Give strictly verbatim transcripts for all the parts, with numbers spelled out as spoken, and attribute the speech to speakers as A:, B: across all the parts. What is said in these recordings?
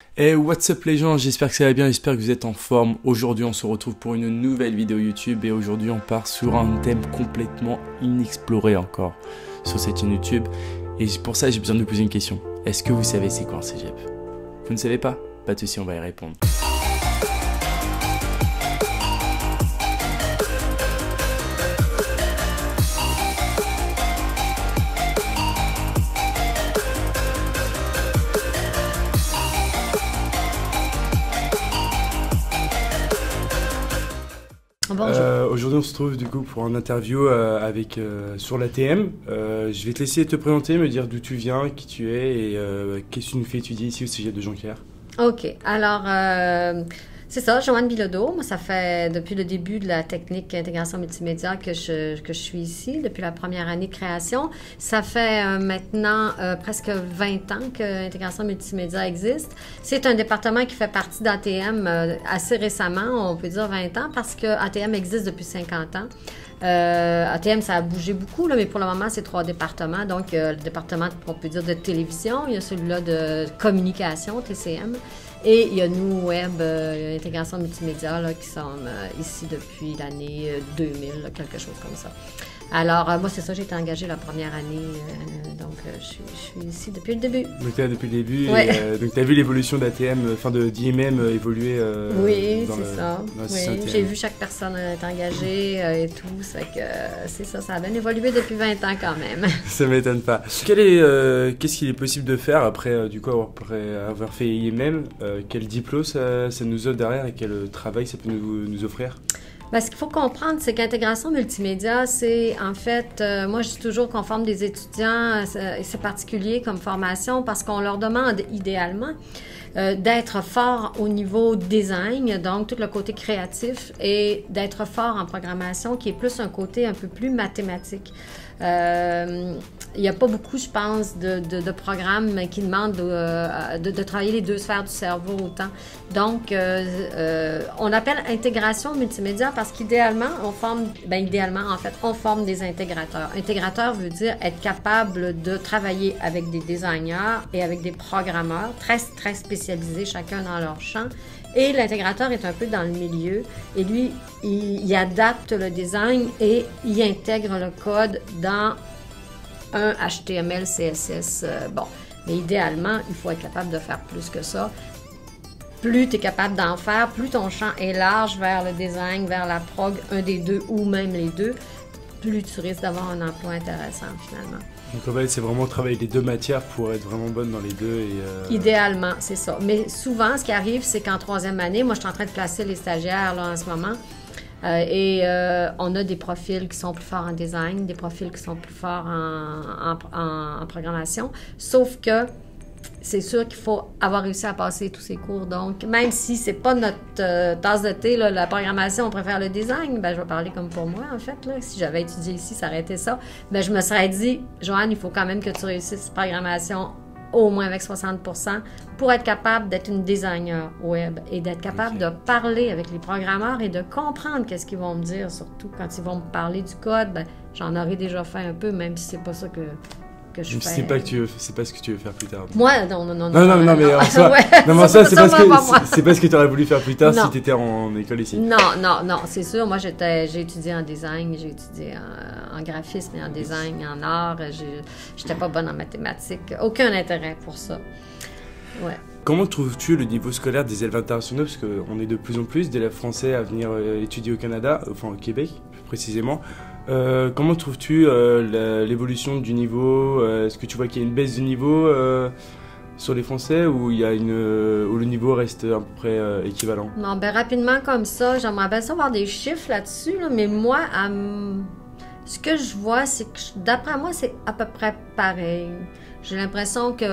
A: Hey, what's up les gens, j'espère que ça va bien, j'espère que vous êtes en forme. Aujourd'hui on se retrouve pour une nouvelle vidéo YouTube et aujourd'hui on part sur un thème complètement inexploré encore sur cette chaîne YouTube. Et pour ça j'ai besoin de vous poser une question. Est-ce que vous savez c'est quoi un cégep? Vous ne savez pas? Pas de soucis, on va y répondre. Euh, Aujourd'hui on se trouve du coup pour un interview euh, avec, euh, sur l'A T M. Euh, je vais te laisser te présenter, me dire d'où tu viens, qui tu es et euh, qu'est-ce que tu nous fais étudier ici au Cégep de Jonquière.
B: OK. Alors, euh, c'est ça, Joanne Bilodeau. Moi, ça fait depuis le début de la technique intégration multimédia que je, que je suis ici, depuis la première année de création. Ça fait euh, maintenant euh, presque vingt ans que intégration multimédia existe. C'est un département qui fait partie d'A T M euh, assez récemment, on peut dire vingt ans, parce que A T M existe depuis cinquante ans. Euh, A T M, ça a bougé beaucoup, là, mais pour le moment, c'est trois départements. Donc, euh, le département, on peut dire, de télévision, il y a celui-là de communication, T C M, et il y a nous, web, euh, intégration multimédia, là, qui sommes euh, ici depuis l'année deux mille, là, quelque chose comme ça. Alors, euh, moi, c'est ça, j'ai été engagée la première année, euh, donc euh, je, suis, je suis ici depuis le début.
A: Donc, tu es là depuis le début,
B: ouais.
A: et euh, donc tu as vu l'évolution d'A T M, enfin de d'I M M euh, évoluer euh,
B: oui,
A: dans
B: c'est ça. Oui, j'ai vu chaque personne être engagée euh, et tout, ça fait que euh, c'est ça, ça a bien évolué depuis vingt ans quand même.
A: Ça m'étonne pas. Quel est, euh, qu'est-ce qu'il est possible de faire après, euh, du coup, après avoir fait I M M, euh, quel diplôme ça, ça nous offre derrière et quel travail ça peut nous, nous offrir?
B: Ben, ce qu'il faut comprendre, c'est qu'intégration multimédia, c'est en fait, euh, moi je dis toujours qu'on forme des étudiants, euh, et c'est particulier comme formation parce qu'on leur demande idéalement euh, d'être fort au niveau design, donc tout le côté créatif, et d'être fort en programmation qui est plus un côté un peu plus mathématique. Euh, il n'y a pas beaucoup, je pense, de, de, de programmes qui demandent de, de, de travailler les deux sphères du cerveau autant. Donc, euh, euh, on appelle intégration multimédia parce qu'idéalement, on forme, ben idéalement, en fait, on forme des intégrateurs. Intégrateur veut dire être capable de travailler avec des designers et avec des programmeurs très, très spécialisés, chacun dans leur champ. Et l'intégrateur est un peu dans le milieu et lui, il, il adapte le design et il intègre le code dans un H T M L, C S S. Euh, bon, mais idéalement, il faut être capable de faire plus que ça. Plus tu es capable d'en faire, plus ton champ est large vers le design, vers la prog, un des deux ou même les deux, plus tu risques d'avoir un emploi intéressant finalement.
A: Donc en fait, c'est vraiment travailler les deux matières pour être vraiment bonne dans les deux. Et euh...
B: Idéalement, c'est ça. Mais souvent, ce qui arrive, c'est qu'en troisième année, moi je suis en train de placer les stagiaires là, en ce moment, euh, et euh, on a des profils qui sont plus forts en design, des profils qui sont plus forts en, en, en, en programmation, sauf que c'est sûr qu'il faut avoir réussi à passer tous ces cours. Donc, même si c'est pas notre euh, tasse de thé, là, la programmation, on préfère le design, ben, je vais parler comme pour moi, en fait. Là. Si j'avais étudié ici, ça aurait été ça. Ben, je me serais dit, Joanne, il faut quand même que tu réussisses cette programmation au moins avec soixante pour cent pour être capable d'être une designer web et d'être capable okay. de parler avec les programmeurs et de comprendre qu'est-ce qu'ils vont me dire, surtout quand ils vont me parler du code. Ben, j'en aurais déjà fait un peu, même si c'est pas ça que... que je fais.
A: C'est pas que tu veux, c'est pas ce que tu veux faire plus tard.
B: Moi, non, non, non,
A: non, non, non, non mais en soi, ouais, non, mais ça, c'est pas ce que, c'est pas ce que tu aurais voulu faire plus tard non. si tu étais en école ici.
B: Non, non, non, c'est sûr. Moi, j'étais, j'ai étudié en design, j'ai étudié en, en graphisme et en design, en art. J'étais pas bonne en mathématiques. Aucun intérêt pour ça. Ouais.
A: Comment trouves-tu le niveau scolaire des élèves internationaux? Parce qu'on est de plus en plus d'élèves français à venir étudier au Canada, enfin au Québec plus précisément. Euh, comment trouves-tu euh, l'évolution du niveau? euh, Est-ce que tu vois qu'il y a une baisse du niveau euh, sur les Français ou, il y a une, euh, où le niveau reste à peu près euh, équivalent?
B: Non, ben rapidement comme ça, j'aimerais bien savoir des chiffres là-dessus, là, mais moi, euh, ce que je vois, c'est que d'après moi, c'est à peu près pareil. J'ai l'impression que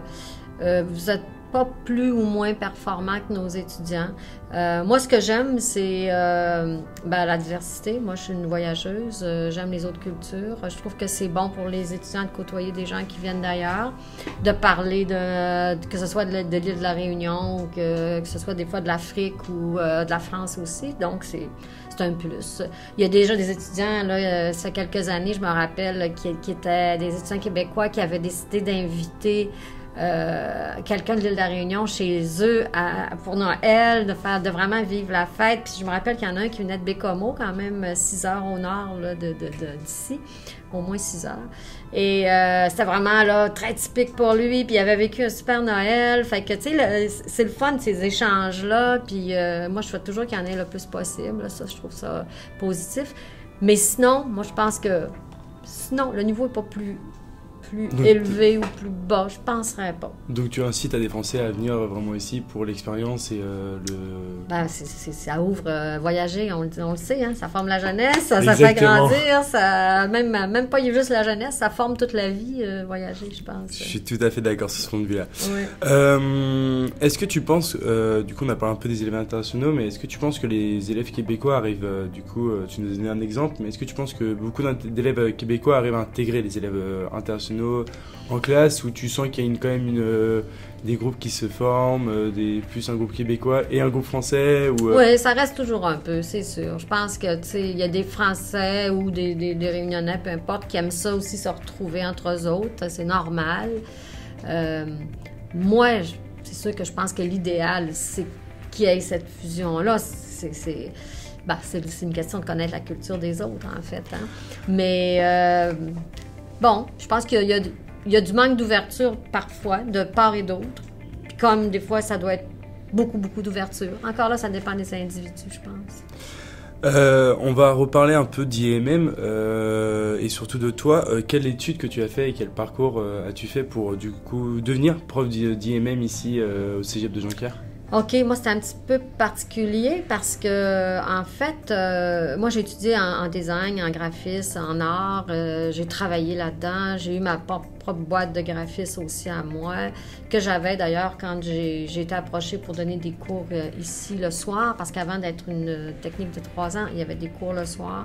B: euh, vous êtes pas plus ou moins performant que nos étudiants. Euh, moi, ce que j'aime, c'est euh, ben, la diversité. Moi, je suis une voyageuse. Euh, j'aime les autres cultures. Je trouve que c'est bon pour les étudiants de côtoyer des gens qui viennent d'ailleurs, de parler de, que ce soit de l'île de la Réunion ou que, que ce soit des fois de l'Afrique ou euh, de la France aussi. Donc, c'est c'est un plus. Il y a déjà des étudiants, là, ça fait quelques années, je me rappelle, qui, qui étaient des étudiants québécois qui avaient décidé d'inviter euh, quelqu'un de l'île de la Réunion chez eux à, pour Noël, de faire de vraiment vivre la fête. Puis je me rappelle qu'il y en a un qui venait de Bécomo, quand même six heures au nord là, de, de, de, d'ici, au moins six heures. Et euh, c'était vraiment là, très typique pour lui, puis il avait vécu un super Noël. Fait que, tu sais, c'est le fun, ces échanges-là. Puis euh, moi, je souhaite toujours qu'il y en ait le plus possible. Là, ça, je trouve ça positif. Mais sinon, moi, je pense que sinon, le niveau n'est pas plus, plus
A: Donc,
B: élevé ou plus bas. Je ne penserais pas.
A: Donc, tu incites à des Français à venir vraiment ici pour l'expérience et euh, le...
B: Ben, c'est, c'est, ça ouvre, euh, voyager, on, on le sait, hein, ça forme la jeunesse, ça, ça fait grandir, ça, même, même pas juste la jeunesse, ça forme toute la vie, euh, voyager, je pense.
A: Je suis tout à fait d'accord sur ce point de vue-là.
B: Ouais.
A: Euh, est-ce que tu penses, euh, du coup on a parlé un peu des élèves internationaux, mais est-ce que tu penses que les élèves québécois arrivent, euh, du coup, euh, tu nous as donné un exemple, mais est-ce que tu penses que beaucoup d'élèves québécois arrivent à intégrer les élèves euh, internationaux en classe, où tu sens qu'il y a une, quand même une... Euh, des groupes qui se forment, euh, des, plus un groupe québécois et un groupe français ou, euh...
B: Oui, ça reste toujours un peu, c'est sûr. Je pense que, tu sais, il y a des Français ou des, des, des Réunionnais, peu importe, qui aiment ça aussi se retrouver entre eux autres. C'est normal. Euh, moi, je, c'est sûr que je pense que l'idéal, c'est qu'il y ait cette fusion-là. C'est, c'est, ben, c'est, c'est une question de connaître la culture des autres, en fait. Hein. Mais, euh, bon, je pense qu'il y a... Il y a du manque d'ouverture parfois, de part et d'autre. Puis comme des fois, ça doit être beaucoup, beaucoup d'ouverture. Encore là, ça dépend des individus, je pense.
A: Euh, on va reparler un peu d'I M M euh, et surtout de toi. Euh, quelle étude que tu as fait et quel parcours euh, as-tu fait pour du coup devenir prof d'I M M ici euh, au Cégep de Jonquière?
B: OK, moi, c'était un petit peu particulier parce que, en fait, euh, moi, j'ai étudié en, en design, en graphisme, en art. Euh, j'ai travaillé là-dedans. J'ai eu ma propre boîte de graphisme aussi à moi, que j'avais d'ailleurs quand j'ai, j'ai été approchée pour donner des cours euh, ici le soir, parce qu'avant d'être une technique de trois ans, il y avait des cours le soir.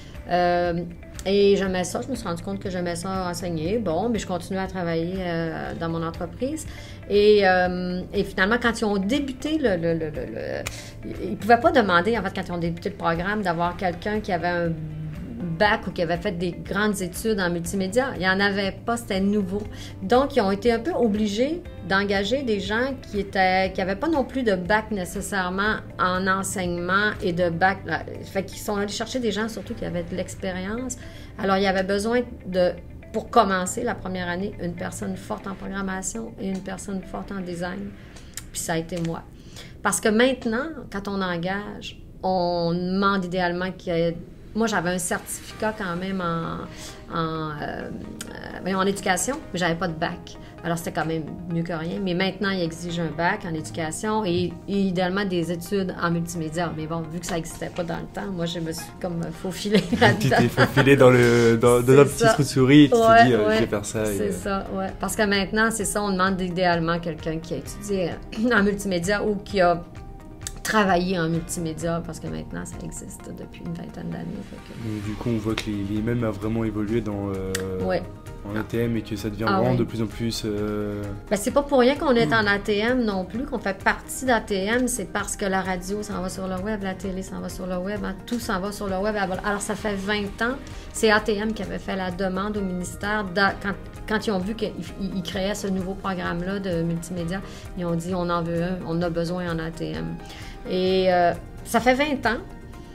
B: Euh, et j'aimais ça, je me suis rendu compte que j'aimais ça enseigner. Bon, mais je continuais à travailler euh, dans mon entreprise. Et, euh, et finalement, quand ils ont débuté le... le, le, le, le ils ne pouvaient pas demander, en fait, quand ils ont débuté le programme, d'avoir quelqu'un qui avait un bac ou qui avait fait des grandes études en multimédia. Il n'y en avait pas, c'était nouveau. Donc, ils ont été un peu obligés d'engager des gens qui étaient, qui n'avaient pas non plus de bac nécessairement en enseignement et de bac. Là, fait qu'ils sont allés chercher des gens surtout qui avaient de l'expérience. Alors, il y avait besoin de, pour commencer la première année, une personne forte en programmation et une personne forte en design. Puis ça a été moi. Parce que maintenant, quand on engage, on demande idéalement qu'il y ait... Moi, j'avais un certificat quand même en, en, euh, euh, en éducation, mais j'avais pas de bac. Alors, c'était quand même mieux que rien. Mais maintenant, il exige un bac en éducation et, et idéalement des études en multimédia. Mais bon, vu que ça n'existait pas dans le temps, moi, je me suis comme faufilée là-dedans.
A: Tu t'es faufilée dans, le, dans, dans un petit trou de souris et tu
B: ouais,
A: t'es dit, euh,
B: ouais,
A: je vais faire ça.
B: C'est
A: et...
B: ça, oui. Parce que maintenant, c'est ça, on demande idéalement quelqu'un qui a étudié en multimédia ou qui a travailler en multimédia, parce que maintenant, ça existe depuis une vingtaine d'années. Que...
A: Du coup, on voit que l'I M M a vraiment évolué dans, euh,
B: ouais.
A: en A T M et que ça devient
B: ah,
A: vraiment
B: oui.
A: de plus en plus... Euh...
B: Ben, c'est pas pour rien qu'on est en A T M non plus, qu'on fait partie d'A T M, c'est parce que la radio s'en va sur le web, la télé s'en va sur le web, hein, tout s'en va sur le web. Alors, ça fait vingt ans, c'est A T M qui avait fait la demande au ministère, quand, quand ils ont vu qu'ils créaient ce nouveau programme-là de multimédia, ils ont dit, on en veut un, on a besoin en A T M. Et euh, ça fait vingt ans.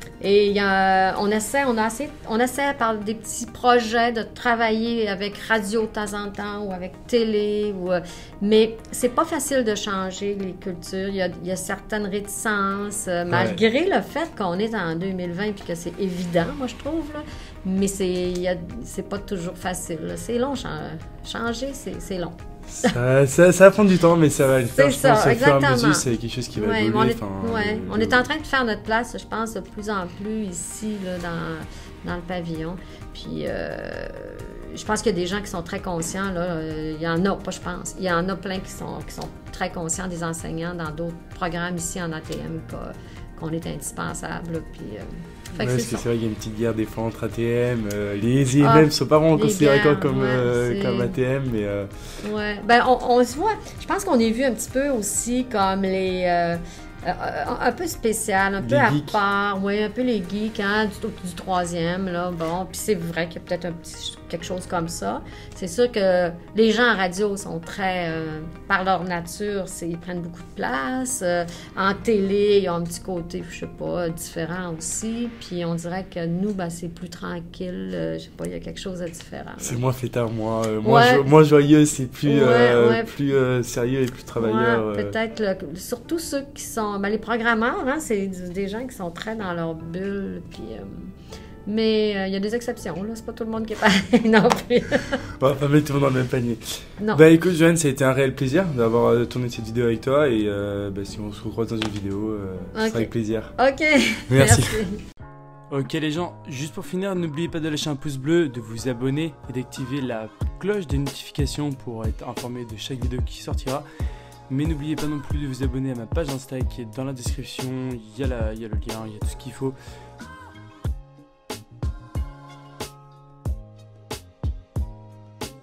B: Et y a, on essaie, on, a assez, on essaie par des petits projets de travailler avec radio de temps en temps ou avec télé. Ou, mais c'est pas facile de changer les cultures. Il y a, y a certaines réticences, euh, ouais. malgré le fait qu'on est en deux mille vingt et que c'est évident, moi je trouve. Là, mais c'est, y a, c'est pas toujours facile. Là. C'est long, changer, c'est, c'est long.
A: Ça, ça, ça va prendre du temps, mais ça va le faire.
B: C'est ça,
A: je pense,
B: exactement.
A: Au fur et à mesure, c'est quelque chose qui va
B: ouais,
A: évoluer.
B: On, est,
A: enfin,
B: ouais.
A: le,
B: on
A: le...
B: est en train de faire notre place, je pense, de plus en plus ici, là, dans, dans le pavillon. Puis, euh, je pense qu'il y a des gens qui sont très conscients. Là. Il y en a, pas je pense. Il y en a plein qui sont, qui sont très conscients des enseignants dans d'autres programmes ici en A T M qu'on est indispensable. Là, puis, euh,
A: Ouais,
B: que
A: parce
B: c'est
A: que
B: ça.
A: c'est vrai qu'il y a une petite guerre des fois entre A T M. Euh, les I M M ne sont pas vraiment considérés
B: guerres,
A: comme,
B: ouais,
A: euh, comme A T M, mais... Euh...
B: Ouais. Ben, on, on se voit... Je pense qu'on est vu un petit peu aussi comme les... Euh, euh, un peu spécial, un
A: Les
B: peu à
A: geeks.
B: part. Oui, un peu les geeks, hein, du, du troisième, là. Bon, puis c'est vrai qu'il y a peut-être un petit, quelque chose comme ça. C'est sûr que les gens en radio sont très, euh, par leur nature, c'est, ils prennent beaucoup de place. Euh, en télé, ils ont un petit côté, je sais pas, différent aussi. Puis on dirait que nous, ben, c'est plus tranquille. Euh, je sais pas, il y a quelque chose de différent. Là.
A: C'est moins fêtard, moins, euh, moins,
B: Ouais.
A: jo- moins joyeux, c'est plus,
B: Ouais,
A: euh,
B: ouais.
A: plus euh, sérieux et plus travailleur.
B: Ouais,
A: euh.
B: peut-être, le- surtout ceux qui sont... Ben, les programmeurs, hein, c'est des gens qui sont très dans leur bulle, puis... euh, mais il euh, y a des exceptions, là. C'est pas tout le monde qui est pareil non plus.
A: On va pas mettre tout le monde dans le même panier.
B: Non.
A: Bah écoute, Joanne, ça a été un réel plaisir d'avoir euh, tourné cette vidéo avec toi. Et euh, bah, si on se retrouve dans une vidéo, euh, ce
B: Ok.
A: sera avec plaisir.
B: OK.
A: Merci. Ok les gens, juste pour finir, n'oubliez pas de lâcher un pouce bleu, de vous abonner et d'activer la cloche des notifications pour être informé de chaque vidéo qui sortira. Mais n'oubliez pas non plus de vous abonner à ma page Insta qui est dans la description, il y a, la, il y a le lien, il y a tout ce qu'il faut.